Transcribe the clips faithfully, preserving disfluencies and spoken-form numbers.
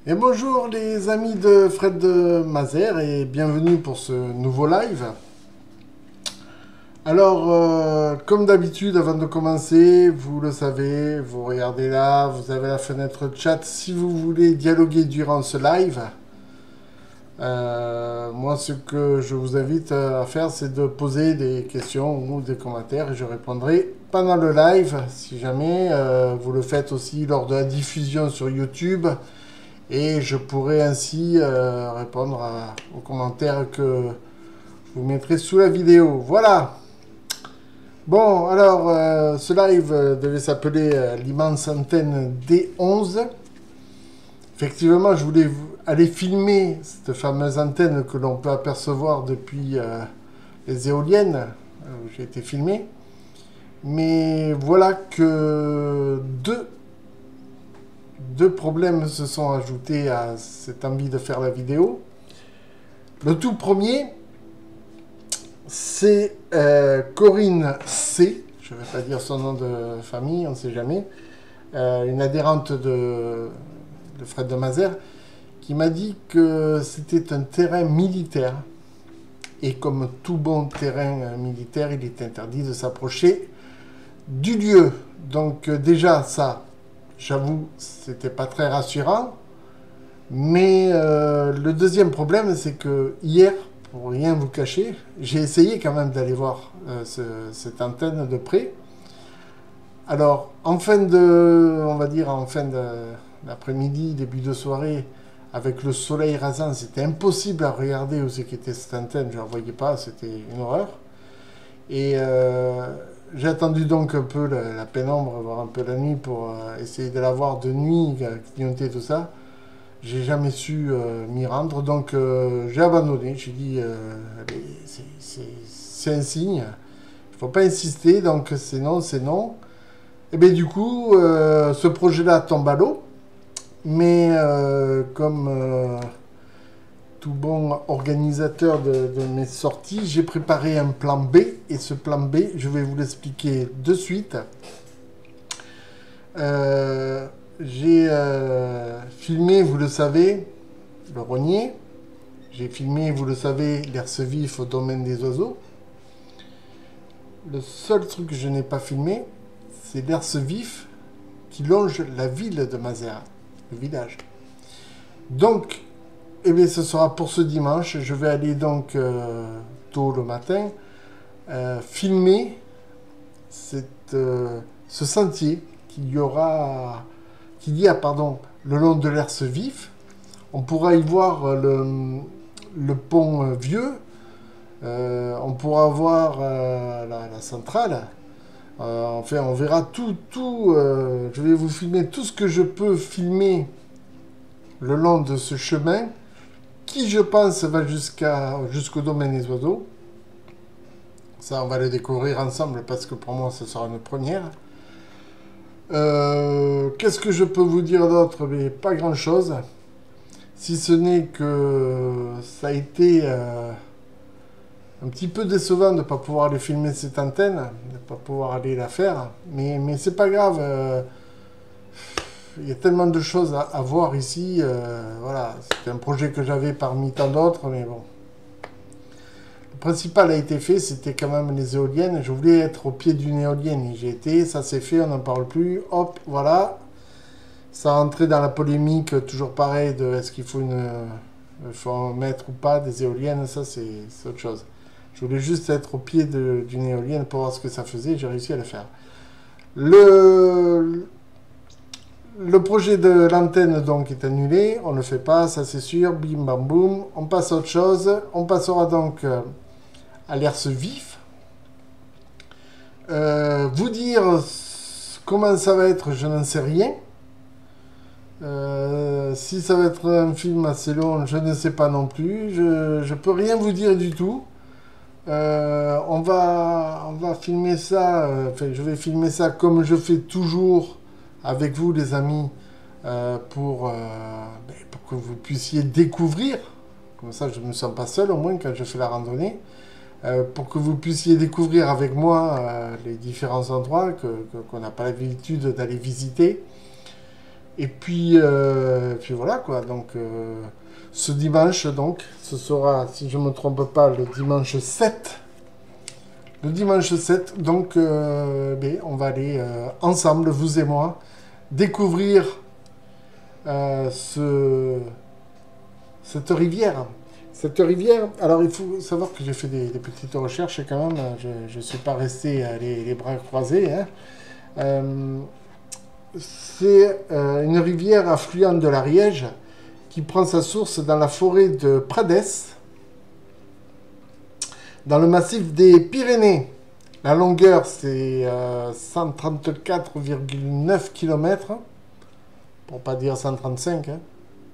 Et bonjour les amis de Fred de Mazères et bienvenue pour ce nouveau live. Alors, euh, comme d'habitude, avant de commencer, vous le savez, vous regardez là, vous avez la fenêtre chat si vous voulez dialoguer durant ce live. Euh, moi, ce que je vous invite à faire, c'est de poser des questions ou des commentaires et je répondrai pendant le live. Si jamais euh, vous le faites aussi lors de la diffusion sur YouTube. Et je pourrai ainsi euh, répondre à- aux commentaires que je vous mettrai sous la vidéo. Voilà. Bon, alors, euh, ce live euh, devait s'appeler euh, l'immense antenne D onze. Effectivement, je voulais vous- aller filmer cette fameuse antenne que l'on peut apercevoir depuis euh, les éoliennes euh, où j'ai été filmé. Mais voilà que deux Deux problèmes se sont ajoutés à cette envie de faire la vidéo. Le tout premier, c'est euh, Corinne C. Je ne vais pas dire son nom de famille, on ne sait jamais. Euh, une adhérente de, de Fred de Mazères, qui m'a dit que c'était un terrain militaire. Et comme tout bon terrain euh, militaire, il est interdit de s'approcher du lieu. Donc euh, déjà, ça, j'avoue, c'était pas très rassurant. Mais euh, le deuxième problème, c'est que hier, pour rien vous cacher, j'ai essayé quand même d'aller voir euh, ce- cette antenne de près. Alors, en fin de, on va dire en fin de- d'après-midi, début de soirée, avec le soleil rasant, c'était impossible à regarder où c'est qu'était cette antenne. Je ne la voyais pas, c'était une horreur. Et euh, j'ai attendu donc un peu la, la pénombre, voir un peu la nuit pour euh, essayer de la voir de nuit, euh, clignoter tout ça. J'ai jamais su euh, m'y rendre, donc euh, j'ai abandonné. J'ai dit, euh, allez, c'est- c'est c'est un signe, il faut pas insister, donc c'est non, c'est non. Et bien du coup, euh, ce projet-là tombe à l'eau, mais euh, comme euh, tout bon organisateur de, de mes sorties, j'ai préparé un plan B, et ce plan B, je vais vous l'expliquer de suite. Euh, j'ai euh, filmé, vous le savez, le rognier. J'ai filmé, vous le savez, l'herse vif au domaine des oiseaux. Le seul truc que je n'ai pas filmé, c'est l'herse vif qui longe la ville de Mazères, le village. Donc, eh bien, ce sera pour ce dimanche. Je vais aller donc euh, tôt le matin euh, filmer cette, euh, ce sentier qu'il y aura, qu'il y a pardon, le long de l'herse vif. On pourra y voir euh, le, le pont euh, vieux. Euh, on pourra voir euh, la, la centrale. Euh, enfin, on verra tout, tout. Euh, je vais vous filmer tout ce que je peux filmer le long de ce chemin, qui, je pense, va jusqu'à jusqu'au domaine des oiseaux. Ça, on va le découvrir ensemble parce que pour moi, ce sera une première. Euh, Qu'est-ce que je peux vous dire d'autre? Mais pas grand-chose. Si ce n'est que ça a été euh, un petit peu décevant de ne pas pouvoir aller filmer cette antenne, de ne pas pouvoir aller la faire. Mais, mais c'est pas grave. euh, Il y a tellement de choses à, à voir ici. euh, voilà, c'était un projet que j'avais parmi tant d'autres, mais bon. Le principal a été fait, c'était quand même les éoliennes. Je voulais être au pied d'une éolienne. J'y étais, ça s'est fait, on n'en parle plus. Hop, voilà. Ça a entré dans la polémique, toujours pareil, de est-ce qu'il faut une, euh, faut en mettre ou pas des éoliennes. Ça, c'est c'est autre chose. Je voulais juste être au pied de- d'une éolienne pour voir ce que ça faisait. J'ai réussi à le faire. Le, le projet de l'antenne donc est annulé. On ne le fait pas, ça c'est sûr. Bim bam boum. On passe à autre chose. On passera donc euh, à l'herse vif. Euh, vous dire comment ça va être, je n'en sais rien. Euh, si ça va être un film assez long, je ne sais pas non plus. Je, je peux rien vous dire du tout. Euh, on va, on va filmer ça. euh, Enfin, je vais filmer ça comme je fais toujours avec vous, les amis, euh, pour, euh, ben, pour que vous puissiez découvrir. Comme ça, je ne me sens pas seul, au moins, quand je fais la randonnée. Euh, pour que vous puissiez découvrir avec moi euh, les différents endroits que, que- qu'on n'a pas l'habitude d'aller visiter. Et puis, euh, puis voilà quoi. Donc, euh, ce dimanche, donc, ce sera, si je ne me trompe pas, le dimanche sept. Le dimanche sept, donc, euh, ben, on va aller euh, ensemble, vous et moi, découvrir euh, ce, cette rivière. Cette rivière, alors il faut savoir que j'ai fait des, des petites recherches quand même. Je ne suis pas resté euh, les, les bras croisés. Hein. Euh, c'est euh, une rivière affluente de l'Ariège qui prend sa source dans la forêt de Prades, dans le massif des Pyrénées. La longueur, c'est euh, cent trente-quatre virgule neuf kilomètres, pour pas dire cent trente-cinq. Hein.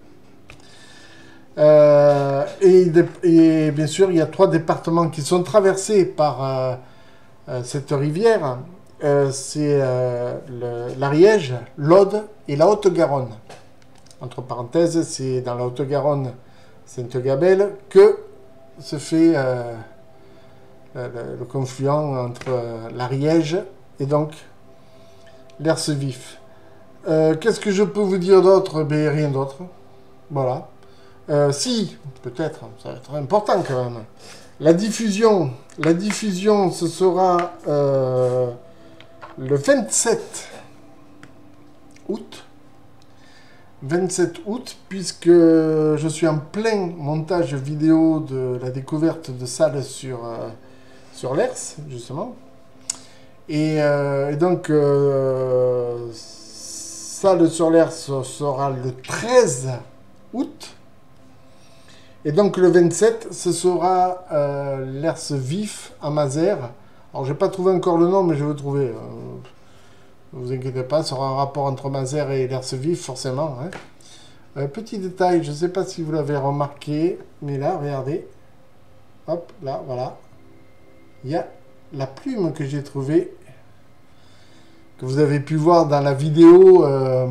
Euh, et, et bien sûr, il y a trois départements qui sont traversés par euh, euh, cette rivière. Euh, c'est euh, l'Ariège, l'Aude et la Haute-Garonne. Entre parenthèses, c'est dans la Haute-Garonne, Sainte-Gabelle, que se fait euh, le, le confluent entre euh, l'Ariège et donc l'Hers-Vif. Euh, Qu'est-ce que je peux vous dire d'autre? Ben, rien d'autre. Voilà. Euh, si, peut-être, ça va être important quand même. La diffusion, la diffusion, ce sera euh, le vingt-sept août. vingt-sept août, puisque je suis en plein montage vidéo de la découverte de salles sur, euh, sur l'Hers, justement. Et, euh, et donc, euh, salle sur l'Hers sera le treize août. Et donc, le vingt-sept, ce sera euh, l'Hers-Vif à Mazères. Alors, j'ai pas trouvé encore le nom, mais je vais le trouver. Euh, ne vous inquiétez pas, ça aura un rapport entre Mazères et l'Hers-Vif, forcément. Hein. Euh, petit détail, je ne sais pas si vous l'avez remarqué, mais là, regardez. Hop, là, voilà. Il y a la plume que j'ai trouvée, que vous avez pu voir dans la vidéo euh,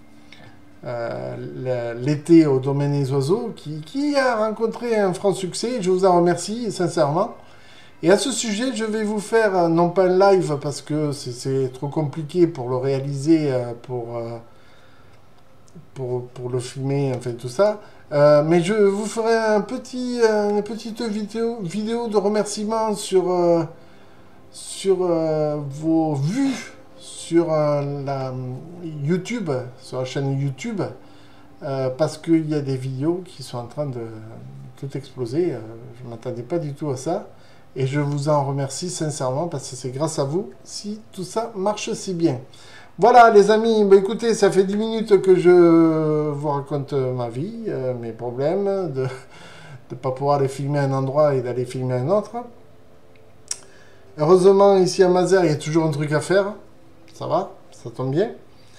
euh, l'été au domaine des oiseaux, qui, qui a rencontré un franc succès. Je vous en remercie, sincèrement. Et à ce sujet, je vais vous faire, non pas un live, parce que c'est trop compliqué pour le réaliser, pour, pour, pour le filmer, enfin tout ça. Euh, mais je vous ferai un petit, une petite vidéo, vidéo de remerciement sur, euh, sur euh, vos vues sur euh, la YouTube, sur la chaîne YouTube, euh, parce qu'il y a des vidéos qui sont en train de tout exploser. Euh, je ne m'attendais pas du tout à ça. Et je vous en remercie sincèrement parce que c'est grâce à vous si tout ça marche si bien. Voilà les amis, bah, écoutez, ça fait dix minutes que je vous raconte ma vie, euh, mes problèmes, de ne pas pouvoir aller filmer un endroit et d'aller filmer un autre. Heureusement, ici à Mazères, il y a toujours un truc à faire. Ça va, ça tombe bien.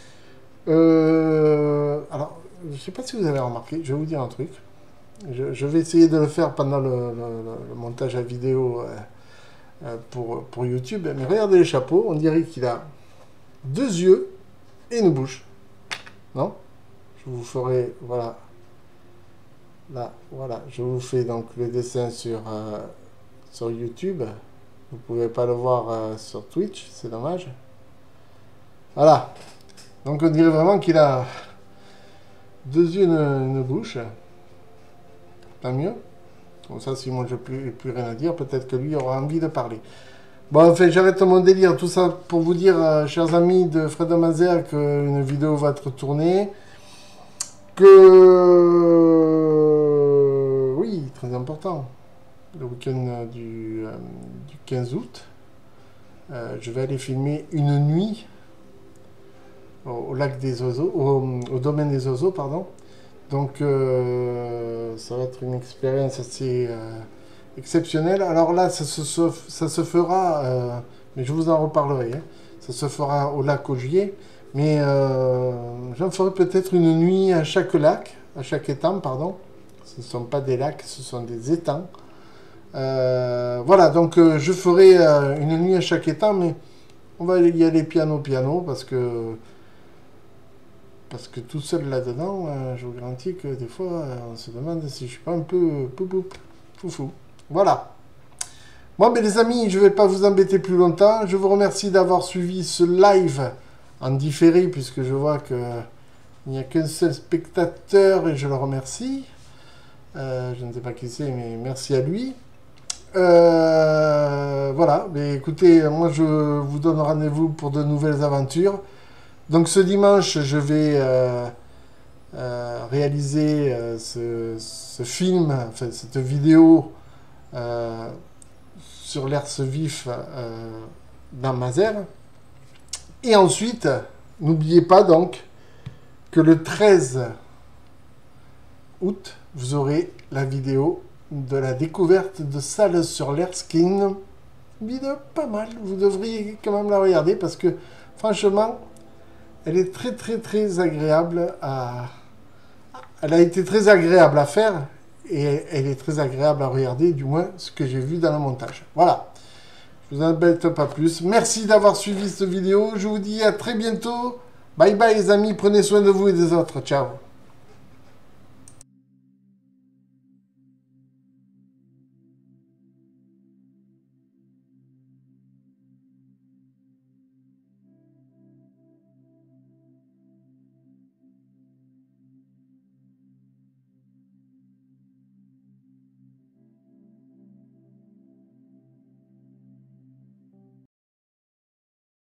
Euh, alors, je ne sais pas si vous avez remarqué, je vais vous dire un truc. Je, je vais essayer de le faire pendant le, le, le montage à vidéo euh, euh, pour, pour YouTube. Mais regardez le chapeau, on dirait qu'il a deux yeux et une bouche. Non? Je vous ferai, voilà. Là, voilà. Je vous fais donc le dessin sur, euh, sur YouTube. Vous ne pouvez pas le voir euh, sur Twitch, c'est dommage. Voilà. Donc on dirait vraiment qu'il a deux yeux et une, une bouche. Tant mieux. Comme ça, si moi je n'ai plus, plus rien à dire, peut-être que lui aura envie de parler. Bon, enfin, j'arrête mon délire. Tout ça pour vous dire, euh, chers amis de Fred de Mazères, qu'une vidéo va être tournée. Que... Oui, très important. Le week-end du, euh, du quinze août, euh, je vais aller filmer une nuit au, au lac des oiseaux, au, au domaine des oiseaux, pardon. Donc, euh, ça va être une expérience assez euh, exceptionnelle. Alors là, ça se, ça se fera, euh, mais je vous en reparlerai, hein. Ça se fera au lac Augier, mais euh, j'en ferai peut-être une nuit à chaque lac, à chaque étang, pardon. Ce ne sont pas des lacs, ce sont des étangs. Euh, voilà, donc euh, je ferai euh, une nuit à chaque étang, mais on va y aller piano piano, parce que... Parce que tout seul là-dedans, euh, je vous garantis que des fois, euh, on se demande si je suis pas un peu pou pou, foufou. Voilà. Bon, mais les amis, je ne vais pas vous embêter plus longtemps. Je vous remercie d'avoir suivi ce live en différé, puisque je vois que Il n'y a qu'un seul spectateur et je le remercie. Euh, je ne sais pas qui c'est, mais merci à lui. Euh, voilà, mais écoutez, moi je vous donne rendez-vous pour de nouvelles aventures. Donc ce dimanche, je vais euh, euh, réaliser euh, ce, ce film, enfin cette vidéo euh, sur l'Ers vif euh, dans Mazères. Et ensuite, n'oubliez pas donc que le treize août, vous aurez la vidéo de la découverte de salles sur l'Erskine. Vidéo pas mal, vous devriez quand même la regarder parce que franchement, elle est très très très agréable à... Elle a été très agréable à faire et elle est très agréable à regarder, du moins ce que j'ai vu dans le montage. Voilà, je vous embête pas plus. Merci d'avoir suivi cette vidéo, je vous dis à très bientôt. Bye bye les amis, prenez soin de vous et des autres, ciao.